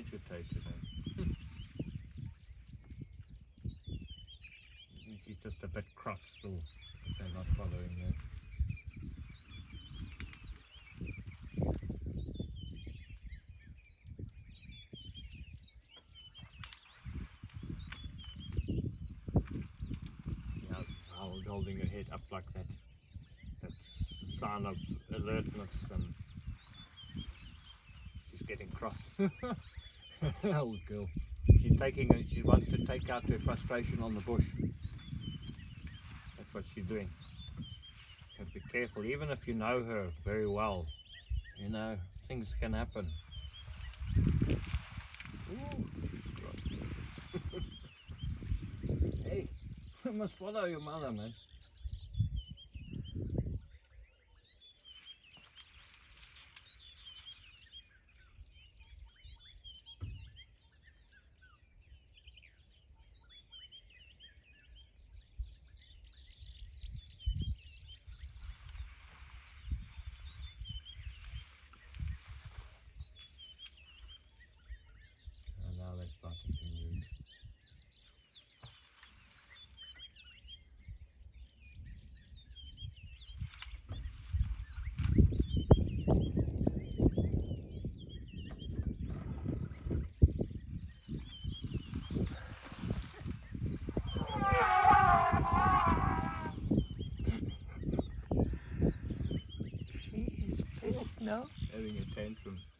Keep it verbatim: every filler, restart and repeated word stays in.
agitated. Eh? She's just a bit cross still. They're not following her. Holding her head up like that. That's a sign of alertness, and she's getting cross. Old girl. She's taking it, she wants to take out her frustration on the bush. That's what she's doing. You have to be careful, even if you know her very well. You know, things can happen. Ooh. Hey, you must follow your mother, man. And now they're starting to move. She is pissed now. Having a tantrum.